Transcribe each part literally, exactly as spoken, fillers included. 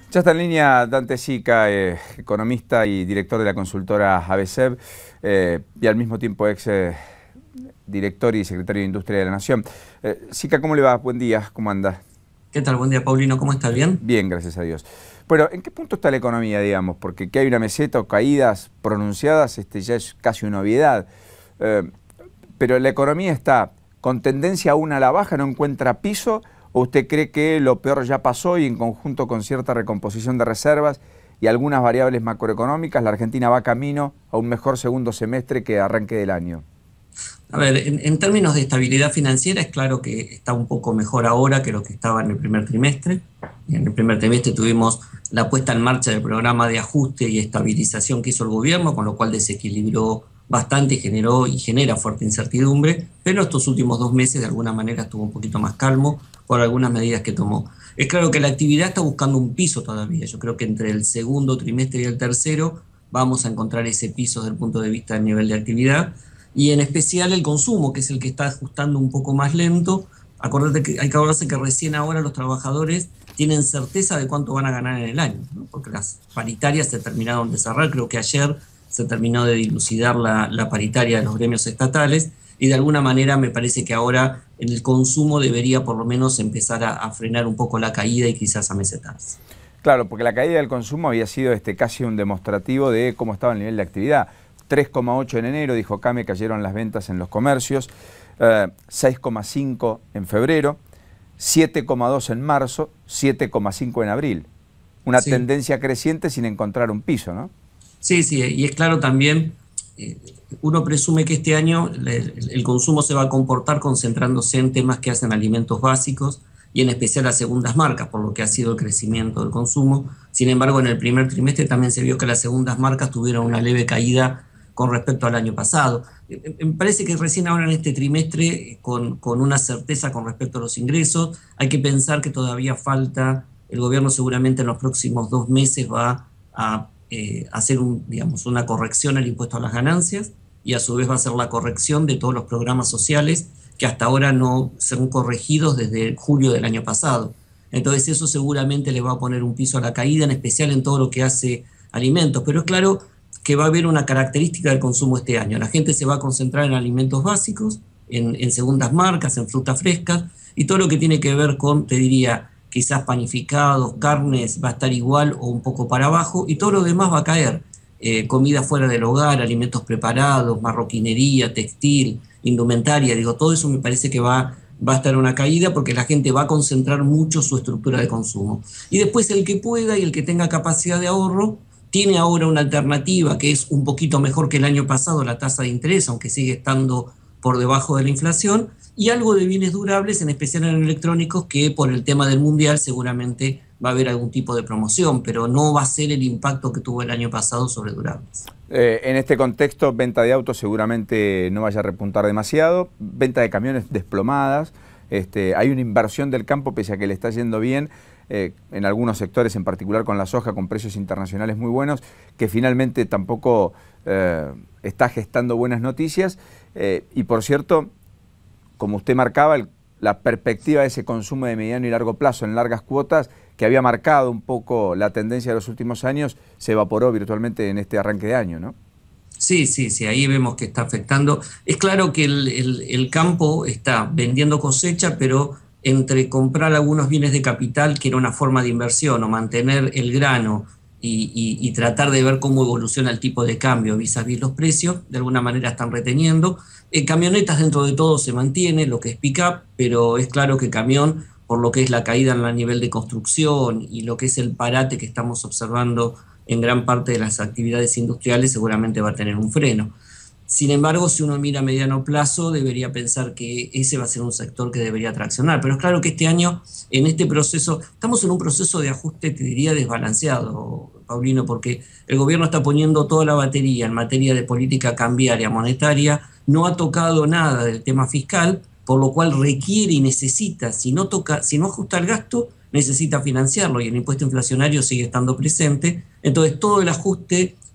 Ya está en línea Dante Sica, eh, economista y director de la consultora ABCEB, eh, y al mismo tiempo ex eh, director y secretario de Industria de la Nación. Eh, Sica, ¿cómo le va? Buen día, ¿cómo anda? ¿Qué tal? Buen día, Paulino. ¿Cómo estás? ¿Bien? Bien, gracias a Dios. Bueno, ¿en qué punto está la economía, digamos? Porque que hay una meseta o caídas pronunciadas este, ya es casi una obviedad. Eh, pero la economía está con tendencia aún a la baja, no encuentra piso. ¿O usted cree que lo peor ya pasó y en conjunto con cierta recomposición de reservas y algunas variables macroeconómicas, la Argentina va camino a un mejor segundo semestre que arranque del año? A ver, en, en términos de estabilidad financiera es claro que está un poco mejor ahora que lo que estaba en el primer trimestre. En el primer trimestre tuvimos la puesta en marcha del programa de ajuste y estabilización que hizo el gobierno, con lo cual desequilibró bastante y generó y genera fuerte incertidumbre, pero estos últimos dos meses de alguna manera estuvo un poquito más calmo por algunas medidas que tomó. Es claro que la actividad está buscando un piso todavía. Yo creo que entre el segundo trimestre y el tercero vamos a encontrar ese piso desde el punto de vista del nivel de actividad, y en especial el consumo, que es el que está ajustando un poco más lento. Acordate que hay que acordarse que recién ahora los trabajadores tienen certeza de cuánto van a ganar en el año, ¿no? Porque las paritarias se terminaron de cerrar, creo que ayer se terminó de dilucidar la, la paritaria de los gremios estatales, y de alguna manera me parece que ahora el consumo debería por lo menos empezar a, a frenar un poco la caída y quizás a mesetarse. Claro, porque la caída del consumo había sido este, casi un demostrativo de cómo estaba el nivel de actividad. tres coma ocho en enero, dijo Came, cayeron las ventas en los comercios, eh, seis coma cinco en febrero, siete coma dos en marzo, siete coma cinco en abril. Una Sí. tendencia creciente sin encontrar un piso, ¿no? Sí, sí, y es claro también, eh, uno presume que este año el, el consumo se va a comportar concentrándose en temas que hacen alimentos básicos y en especial las segundas marcas, por lo que ha sido el crecimiento del consumo. Sin embargo, en el primer trimestre también se vio que las segundas marcas tuvieron una leve caída con respecto al año pasado. Me parece que recién ahora en este trimestre, con, con una certeza con respecto a los ingresos, hay que pensar que todavía falta, el gobierno seguramente en los próximos dos meses va a eh, hacer un, digamos, una corrección al impuesto a las ganancias, y a su vez va a hacer la corrección de todos los programas sociales que hasta ahora no son corregidos desde julio del año pasado. Entonces eso seguramente le va a poner un piso a la caída, en especial en todo lo que hace alimentos. Pero es claro que va a haber una característica del consumo este año. La gente se va a concentrar en alimentos básicos, en, en segundas marcas, en frutas frescas, y todo lo que tiene que ver con, te diría, quizás panificados, carnes, va a estar igual o un poco para abajo, y todo lo demás va a caer. Eh, comida fuera del hogar, alimentos preparados, marroquinería, textil, indumentaria, digo, todo eso me parece que va, va a estar en una caída porque la gente va a concentrar mucho su estructura de consumo. Y después el que pueda y el que tenga capacidad de ahorro, tiene ahora una alternativa que es un poquito mejor que el año pasado, la tasa de interés, aunque sigue estando por debajo de la inflación, y algo de bienes durables, en especial en electrónicos, que por el tema del mundial seguramente va a haber algún tipo de promoción, pero no va a ser el impacto que tuvo el año pasado sobre durables. Eh, en este contexto, venta de autos seguramente no vaya a repuntar demasiado, venta de camiones desplomadas, este, hay una inversión del campo pese a que le está yendo bien, eh, en algunos sectores, en particular con la soja, con precios internacionales muy buenos, que finalmente tampoco eh, está gestando buenas noticias. Eh, y por cierto, como usted marcaba, el, la perspectiva de ese consumo de mediano y largo plazo en largas cuotas, que había marcado un poco la tendencia de los últimos años, se evaporó virtualmente en este arranque de año, ¿no? Sí, sí, sí, ahí vemos que está afectando. Es claro que el, el, el campo está vendiendo cosecha, pero entre comprar algunos bienes de capital, que era una forma de inversión, o mantener el grano y, y, y tratar de ver cómo evoluciona el tipo de cambio vis a vis los precios, de alguna manera están reteniendo. Eh, camionetas dentro de todo se mantiene, lo que es pick-up, pero es claro que camión, por lo que es la caída en el nivel de construcción y lo que es el parate que estamos observando en gran parte de las actividades industriales, seguramente va a tener un freno. Sin embargo, si uno mira a mediano plazo, debería pensar que ese va a ser un sector que debería traccionar. Pero es claro que este año, en este proceso, estamos en un proceso de ajuste, te diría, desbalanceado, Paulino, porque el gobierno está poniendo toda la batería en materia de política cambiaria, monetaria, no ha tocado nada del tema fiscal, por lo cual requiere y necesita, si no, toca, si no ajusta el gasto, necesita financiarlo, y el impuesto inflacionario sigue estando presente. Entonces todo el ajuste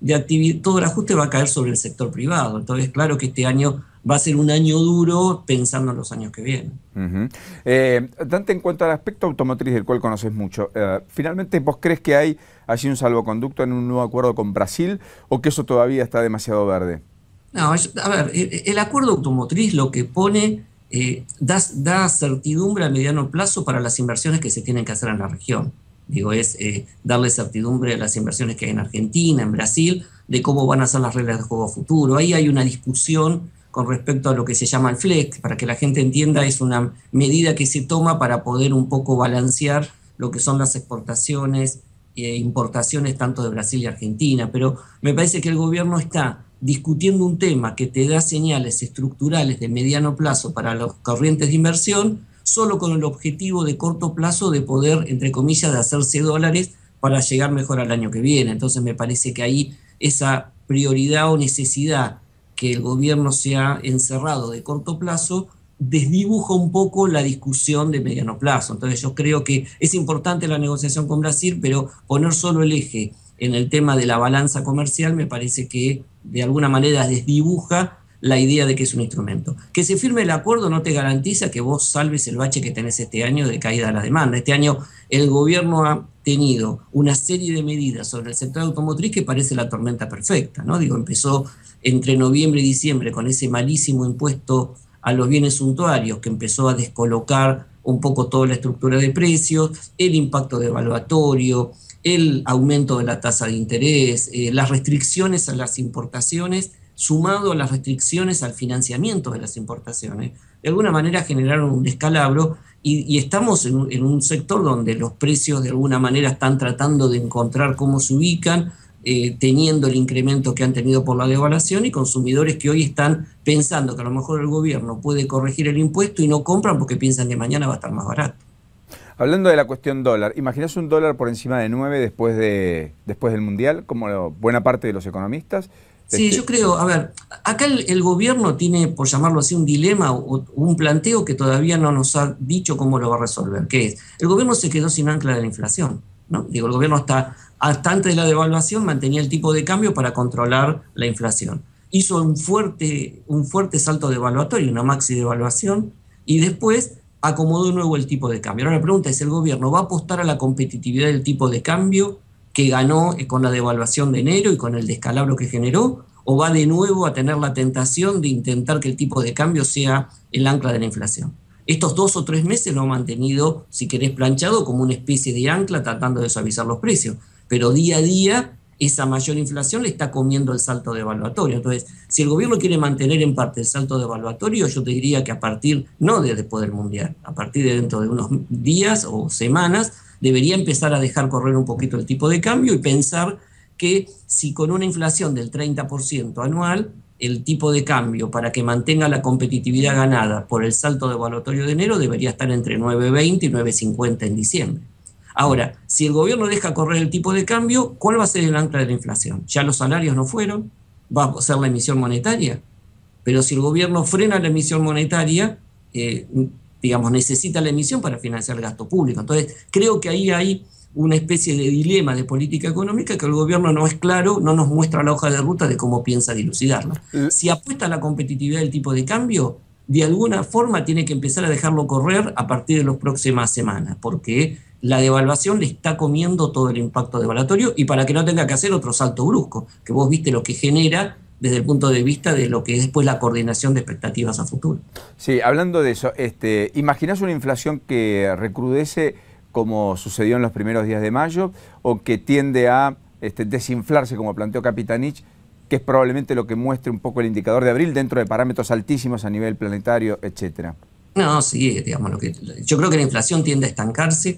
de actividad, todo el ajuste va a caer sobre el sector privado. Entonces, claro que este año va a ser un año duro pensando en los años que vienen. Uh-huh. eh, Dante, en cuanto al aspecto automotriz del cual conoces mucho, eh, ¿finalmente vos crees que hay allí un salvoconducto en un nuevo acuerdo con Brasil o que eso todavía está demasiado verde? No, a ver, el, el acuerdo automotriz lo que pone, eh, da, da certidumbre a mediano plazo para las inversiones que se tienen que hacer en la región. Digo, es eh, darle certidumbre a las inversiones que hay en Argentina, en Brasil, de cómo van a ser las reglas de juego futuro. Ahí hay una discusión con respecto a lo que se llama el flex, para que la gente entienda, es una medida que se toma para poder un poco balancear lo que son las exportaciones e importaciones tanto de Brasil y Argentina, pero me parece que el gobierno está discutiendo un tema que te da señales estructurales de mediano plazo para las corrientes de inversión, solo con el objetivo de corto plazo de poder, entre comillas, de hacerse dólares para llegar mejor al año que viene. Entonces me parece que ahí esa prioridad o necesidad que el gobierno se ha encerrado de corto plazo desdibuja un poco la discusión de mediano plazo. Entonces yo creo que es importante la negociación con Brasil, pero poner solo el eje en el tema de la balanza comercial me parece que de alguna manera desdibuja la idea de que es un instrumento. Que se firme el acuerdo no te garantiza que vos salves el bache que tenés este año de caída de la demanda. Este año el gobierno ha tenido una serie de medidas sobre el sector automotriz que parece la tormenta perfecta, ¿no? Digo, empezó entre noviembre y diciembre con ese malísimo impuesto a los bienes suntuarios que empezó a descolocar un poco toda la estructura de precios, el impacto devaluatorio, el aumento de la tasa de interés, eh, las restricciones a las importaciones, sumado a las restricciones al financiamiento de las importaciones, de alguna manera generaron un descalabro y, y estamos en un, en un sector donde los precios de alguna manera están tratando de encontrar cómo se ubican, eh, teniendo el incremento que han tenido por la devaluación y consumidores que hoy están pensando que a lo mejor el gobierno puede corregir el impuesto y no compran porque piensan que mañana va a estar más barato. Hablando de la cuestión dólar, ¿imaginás un dólar por encima de nueve después, de, después del Mundial, como buena parte de los economistas? Sí, Este... yo creo, a ver, acá el, el gobierno tiene, por llamarlo así, un dilema o un planteo que todavía no nos ha dicho cómo lo va a resolver, que es, el gobierno se quedó sin ancla de la inflación, ¿no? Digo, el gobierno hasta, hasta antes de la devaluación mantenía el tipo de cambio para controlar la inflación. Hizo un fuerte, un fuerte salto devaluatorio, una maxi devaluación, y después acomodó de nuevo el tipo de cambio. Ahora la pregunta es, ¿el gobierno va a apostar a la competitividad del tipo de cambio que ganó con la devaluación de enero y con el descalabro que generó, o va de nuevo a tener la tentación de intentar que el tipo de cambio sea el ancla de la inflación? Estos dos o tres meses lo han mantenido, si querés, planchado como una especie de ancla tratando de suavizar los precios, pero día a día esa mayor inflación le está comiendo el salto devaluatorio. Entonces, si el gobierno quiere mantener en parte el salto devaluatorio, yo te diría que a partir, no de después del Mundial, a partir de dentro de unos días o semanas, debería empezar a dejar correr un poquito el tipo de cambio y pensar que si con una inflación del treinta por ciento anual, el tipo de cambio para que mantenga la competitividad ganada por el salto devaluatorio de enero debería estar entre nueve veinte y nueve cincuenta en diciembre. Ahora, si el gobierno deja correr el tipo de cambio, ¿cuál va a ser el ancla de la inflación? Ya los salarios no fueron, va a ser la emisión monetaria, pero si el gobierno frena la emisión monetaria, eh, digamos, necesita la emisión para financiar el gasto público. Entonces, creo que ahí hay una especie de dilema de política económica que el gobierno no es claro, no nos muestra la hoja de ruta de cómo piensa dilucidarlo. Si apuesta a la competitividad del tipo de cambio, de alguna forma tiene que empezar a dejarlo correr a partir de las próximas semanas, porque la devaluación le está comiendo todo el impacto devaluatorio y para que no tenga que hacer otro salto brusco, que vos viste lo que genera desde el punto de vista de lo que es después la coordinación de expectativas a futuro. Sí, hablando de eso, este, ¿imaginás una inflación que recrudece como sucedió en los primeros días de mayo o que tiende a este, desinflarse como planteó Capitanich, que es probablemente lo que muestre un poco el indicador de abril dentro de parámetros altísimos a nivel planetario, etcétera? No, sí, digamos, lo que, yo creo que la inflación tiende a estancarse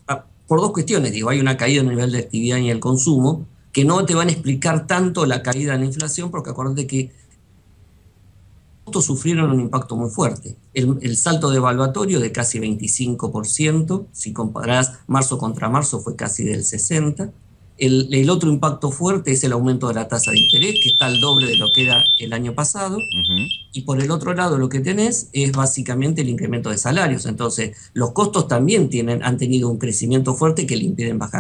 por dos cuestiones. Digo, hay una caída en el nivel de actividad y el consumo, que no te van a explicar tanto la caída en la inflación, porque acuérdate que estos sufrieron un impacto muy fuerte. El, el salto devaluatorio de casi veinticinco por ciento, si comparás marzo contra marzo fue casi del sesenta por ciento. El, el otro impacto fuerte es el aumento de la tasa de interés, que está al doble de lo que era el año pasado. Uh-huh. Y por el otro lado lo que tenés es básicamente el incremento de salarios. Entonces, los costos también tienen, han tenido un crecimiento fuerte que le impiden bajar.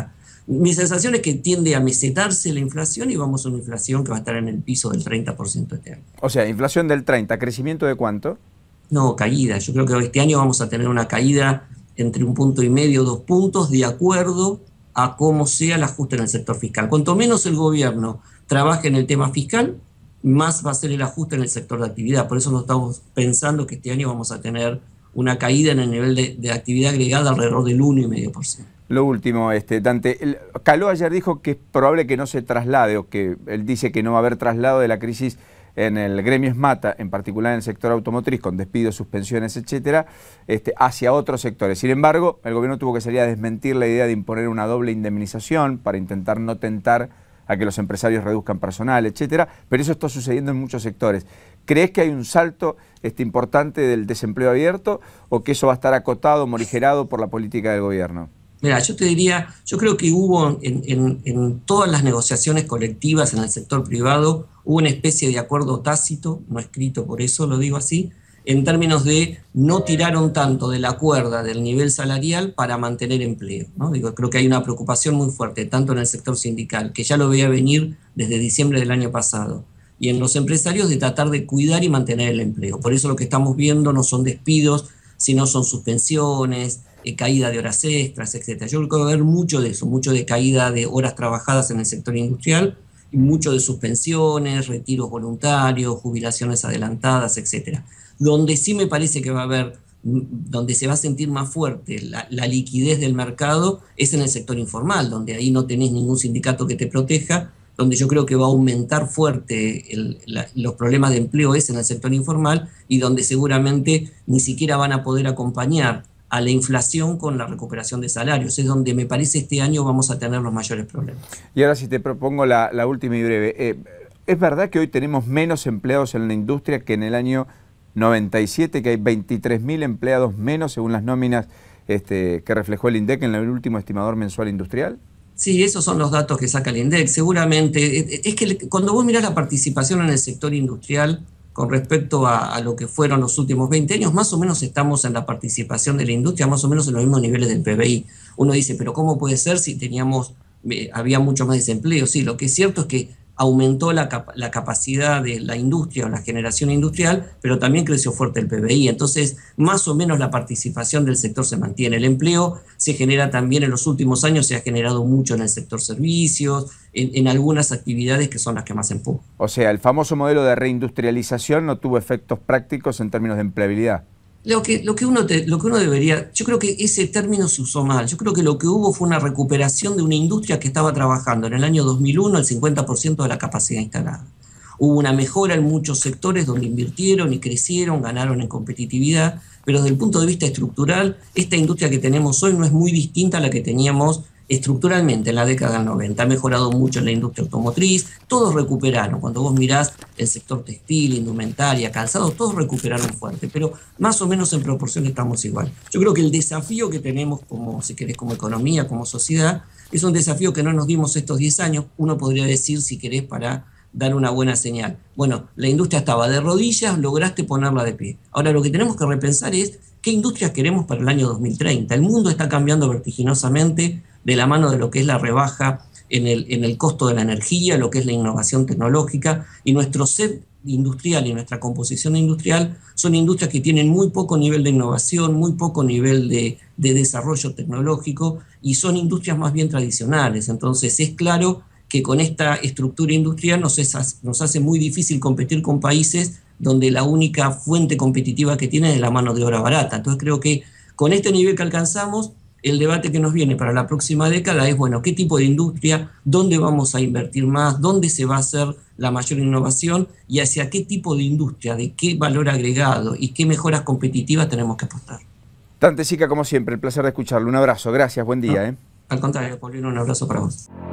Mi sensación es que tiende a mesetarse la inflación y vamos a una inflación que va a estar en el piso del treinta por ciento este año. O sea, inflación del treinta, ¿crecimiento de cuánto? No, caída. Yo creo que este año vamos a tener una caída entre un punto y medio, dos puntos, de acuerdo a cómo sea el ajuste en el sector fiscal. Cuanto menos el gobierno trabaje en el tema fiscal, más va a ser el ajuste en el sector de actividad. Por eso nos estamos pensando que este año vamos a tener una caída en el nivel de, de actividad agregada alrededor del uno coma cinco por ciento. Lo último, este, Dante, el, Caló ayer dijo que es probable que no se traslade, o que él dice que no va a haber traslado de la crisis en el gremio SMATA, en particular en el sector automotriz, con despidos, suspensiones, etcétera, este, hacia otros sectores. Sin embargo, el gobierno tuvo que salir a desmentir la idea de imponer una doble indemnización para intentar no tentar a que los empresarios reduzcan personal, etcétera, pero eso está sucediendo en muchos sectores. ¿Crees que hay un salto este, importante del desempleo abierto o que eso va a estar acotado, morigerado por la política del gobierno? Mira, yo te diría, yo creo que hubo en, en, en todas las negociaciones colectivas en el sector privado, hubo una especie de acuerdo tácito, no escrito, por eso lo digo así, en términos de no tiraron tanto de la cuerda del nivel salarial para mantener empleo, ¿no? Digo, creo que hay una preocupación muy fuerte, tanto en el sector sindical, que ya lo veía venir desde diciembre del año pasado, y en los empresarios de tratar de cuidar y mantener el empleo. Por eso lo que estamos viendo no son despidos, sino son suspensiones, eh, caída de horas extras, etcétera. Yo creo que va a haber mucho de eso, mucho de caída de horas trabajadas en el sector industrial, y mucho de suspensiones, retiros voluntarios, jubilaciones adelantadas, etcétera. Donde sí me parece que va a haber, donde se va a sentir más fuerte la, la liquidez del mercado es en el sector informal, donde ahí no tenés ningún sindicato que te proteja, donde yo creo que va a aumentar fuerte el, la, los problemas de empleo es en el sector informal, y donde seguramente ni siquiera van a poder acompañar a la inflación con la recuperación de salarios. Es donde me parece este año vamos a tener los mayores problemas. Y ahora si te propongo la, la última y breve. Eh, ¿Es verdad que hoy tenemos menos empleados en la industria que en el año noventa y siete, que hay veintitrés mil empleados menos según las nóminas este, que reflejó el INDEC en el último estimador mensual industrial? Sí, esos son los datos que saca el INDEC. Seguramente, es que cuando vos mirás la participación en el sector industrial con respecto a, a lo que fueron los últimos veinte años, más o menos estamos en la participación de la industria, más o menos en los mismos niveles del P B I. Uno dice, pero ¿cómo puede ser si teníamos, eh, había mucho más desempleo? Sí, lo que es cierto es que aumentó la, cap la capacidad de la industria o la generación industrial, pero también creció fuerte el P B I. Entonces, más o menos la participación del sector se mantiene. El empleo se genera también en los últimos años, se ha generado mucho en el sector servicios, en, en algunas actividades que son las que más empujan. O sea, el famoso modelo de reindustrialización no tuvo efectos prácticos en términos de empleabilidad. Lo que, lo, que uno te, lo que uno debería, yo creo que ese término se usó mal. Yo creo que lo que hubo fue una recuperación de una industria que estaba trabajando en el año dos mil uno el cincuenta por ciento de la capacidad instalada. Hubo una mejora en muchos sectores donde invirtieron y crecieron, ganaron en competitividad, pero desde el punto de vista estructural, esta industria que tenemos hoy no es muy distinta a la que teníamos estructuralmente en la década del noventa. Ha mejorado mucho en la industria automotriz, todos recuperaron. Cuando vos mirás el sector textil, indumentaria, calzado, todos recuperaron fuerte, pero más o menos en proporción estamos igual. Yo creo que el desafío que tenemos como, si querés, como economía, como sociedad, es un desafío que no nos dimos estos diez años, uno podría decir, si querés, para dar una buena señal. Bueno, la industria estaba de rodillas, lograste ponerla de pie. Ahora lo que tenemos que repensar es qué industrias queremos para el año dos mil treinta. El mundo está cambiando vertiginosamente de la mano de lo que es la rebaja en el, en el costo de la energía, lo que es la innovación tecnológica, y nuestro set industrial y nuestra composición industrial son industrias que tienen muy poco nivel de innovación, muy poco nivel de, de desarrollo tecnológico, y son industrias más bien tradicionales. Entonces es claro que con esta estructura industrial nos, es, nos hace muy difícil competir con países donde la única fuente competitiva que tienen es la mano de obra barata. Entonces creo que con este nivel que alcanzamos, el debate que nos viene para la próxima década es, bueno, ¿qué tipo de industria? ¿Dónde vamos a invertir más? ¿Dónde se va a hacer la mayor innovación? ¿Y hacia qué tipo de industria? ¿De qué valor agregado? ¿Y qué mejoras competitivas tenemos que apostar? Dante Sica, como siempre, el placer de escucharlo. Un abrazo, gracias, buen día. No, ¿eh? Al contrario, Paulino, un abrazo para vos.